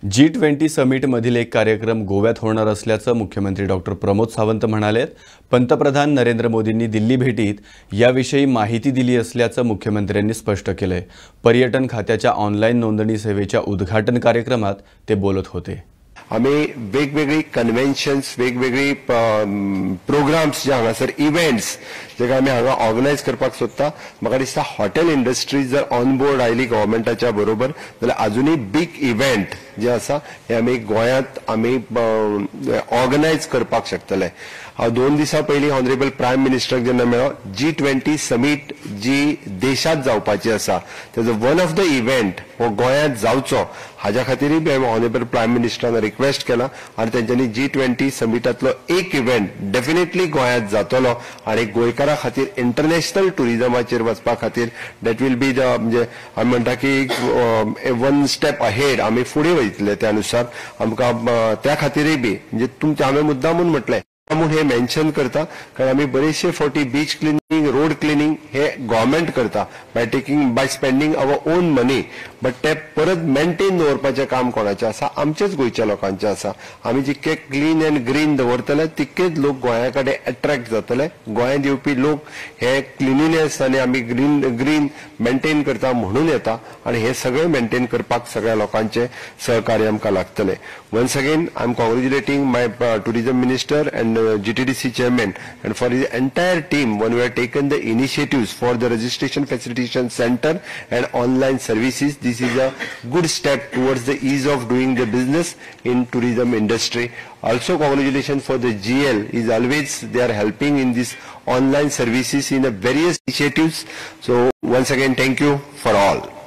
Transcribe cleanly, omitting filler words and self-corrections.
G20 समिटमधील एक कार्यक्रम गोव्यात होणार असल्याचं मुख्यमंत्री डॉक्टर प्रमोद सावंत म्हणाले। पंतप्रधान नरेंद्र मोदींनी दिल्ली भेटीत याविषयी माहिती दिली असल्याचं मुख्यमंत्र्यांनी स्पष्ट केले। पर्यटन खात्याच्या ऑनलाईन नोंदणी सेवेच्या उद्घाटन कार्यक्रमात ते बोलत होते। आम्ही वेगवेगळी कन्व्हेन्शन्स वेगवेगळी प्रोग्राम्स जे हांगासर इव्हेंट्स जे आम्ही हांगा ऑर्गनायज करपाक सोदता। म्हाका दिसता हॉटेल इंडस्ट्री जर ऑन बोर्ड आयली गव्हर्मेंटाच्या बरोबर जाल्यार अजूनही बिग इव्हेंट जे आसा हे आम्ही गोंयांत आम्ही ऑर्गनायज करपाक शकतले। हांव 2 दिसां पयलीं ऑनरेबल प्रायम मिनिस्टराक जेन्ना मेळ्ळो G20 समिट जी देशांत जावपाची आसा तेजो वन ऑफ द इव्हेंट हो गोंयांत जावचो हाज्या खातीरय बी हांवें ऑनरेबल प्रायम मिनिस्टरान रिक्वेस्ट केला आणि त्यांच्यानी G20 समिटातलो एक इव्हेंट डेफिनेटली गोंयांत जातलो आणि गोंयकारां खातीर इंटरनॅशनल टुरिजमाचेर वचपा खातीर दॅट वील बी द म्हणजे आमी म्हणटा की वन स्टेप अहेड आमी फुडें वयतले त्या अनुसार आमकां त्या खातीरय बी म्हणजे तुमचे हांवें मुद्दामून म्हटलें म्हणून हे मेन्शन करता कारण आम्ही बरेचसे फावटी बीच क्लिनिंग रोड क्लिनिंग हे गव्हर्नमेंट करता by spending our own money but ते परत मेंटेन दवरपाचें काम कोणाचें आसा आमचेच गोंयच्या लोकांचें आसा। आमी जितके क्लीन एंड ग्रीन दवरतले तितकेच लोक गोंया कडेन अट्रॅक्ट जातले। गोंयांत येवपी लोक हे क्लिनिनेस आनी आमी ग्रीन मेंटेन करता म्हणून येता आणि हे सगळे मेंटेन करपाक सगळ्या लोकांचे सहकार्य आमकां लागतले। Once again I am congratulating my tourism minister and GTDC chairman and for his entire team when we have taken the initiatives for the registration facilitation center and online services. This is a good step towards the ease of doing the business in tourism industry. Also congratulations for the GL is always they are helping in this online services in the various initiatives. So once again thank you for all.